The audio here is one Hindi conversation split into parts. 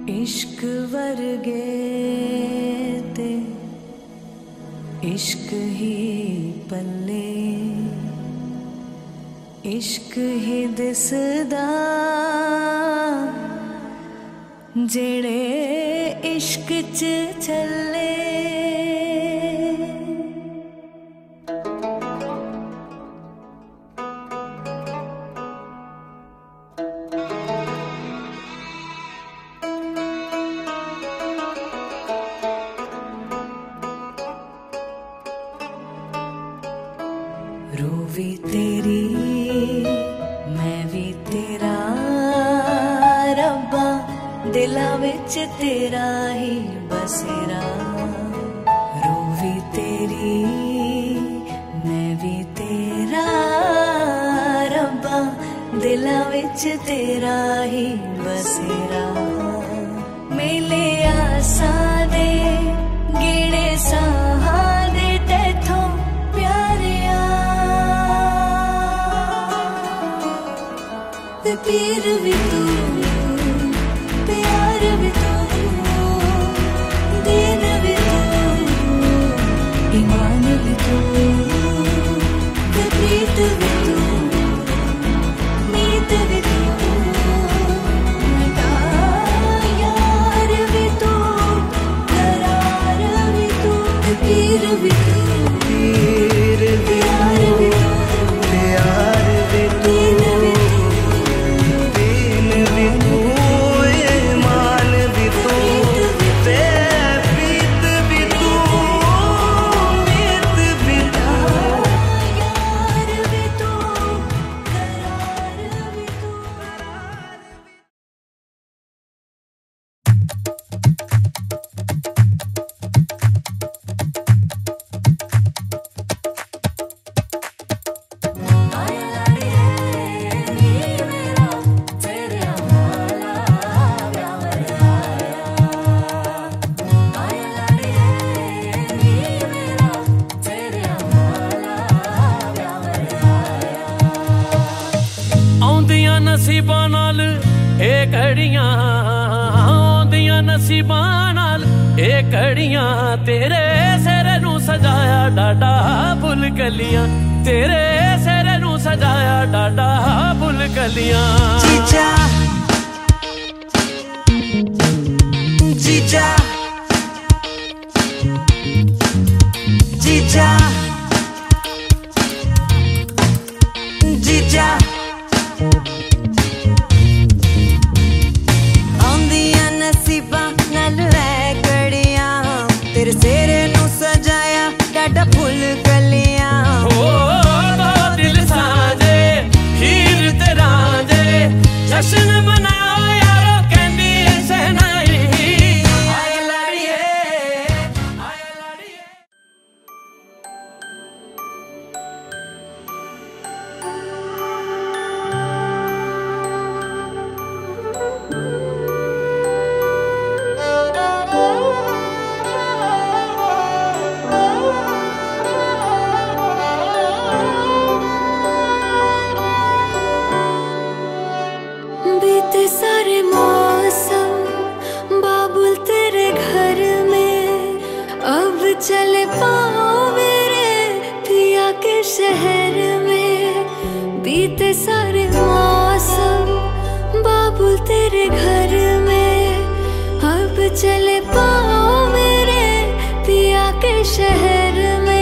इश्क वर्गे ते इश्क ही पल्ले इश्क ही दिसदा जेड़े इश्क च चले रूवी तेरी मैं भी तेरा रब्बा दिला विच तेरा ही बसेरा रूवी तेरी मैं भी तेरा रब्बा दिला विच तेरा ही बसेरा मेले आसा दे गिणे साहा दे तेथों पीर भी तू प्यार भी तू दीन भी तू ईमान भी तू प्रीत भी तू नीत भी तू यार भी तू करार भी तू पीर भी तू पीर प्यार भी तू प्यार भी तू नसीबां नाल ए घड़ियां आउंदियां नसीबां नाल ए घड़ियां तेरे सिर नू सजाया डाडा फुल कलियां तेरे सिर नू सजाया डाडा फुल कलियां जीजा जीजा जीजा जीजा तेरे सेरे नू सजाया डाडा फुल कलियां दो दिल साजे हीर ते रांझे जश्न मनाओ यारो कहंदी सहनाई आए लाड़िए आए लाड़िए बीते सारे मौसम बाबुल तेरे घर में अब चले पाओ मेरे पिया के शहर में बीते सारे मौसम बाबुल तेरे घर में अब चले पाओ मेरे पिया के शहर में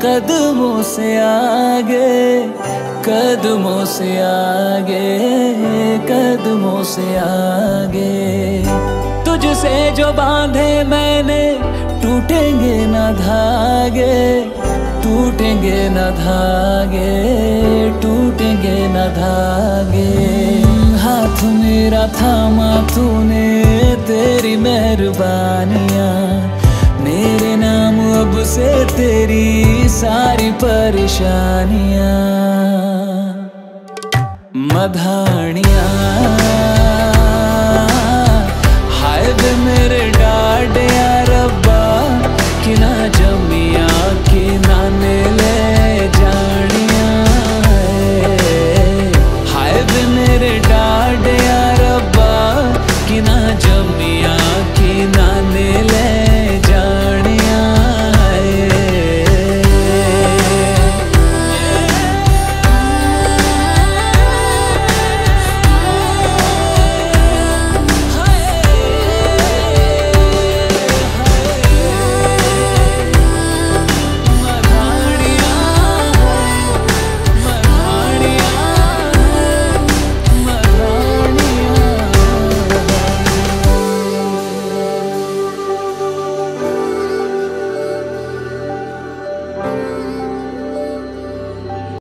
कदमों से आगे, कदमों से आगे, कदमों से आगे। तुझसे जो बांधे मैंने टूटेंगे न धागे, टूटेंगे न धागे, टूटेंगे न धागे। हाथ मेरा थामा तूने, तेरी मेहरबानियाँ, मेरे नाम अब से तेरी सारी परेशानियाँ। मधानियाँ हाय वे मेरे डाड या रब्बा कि ना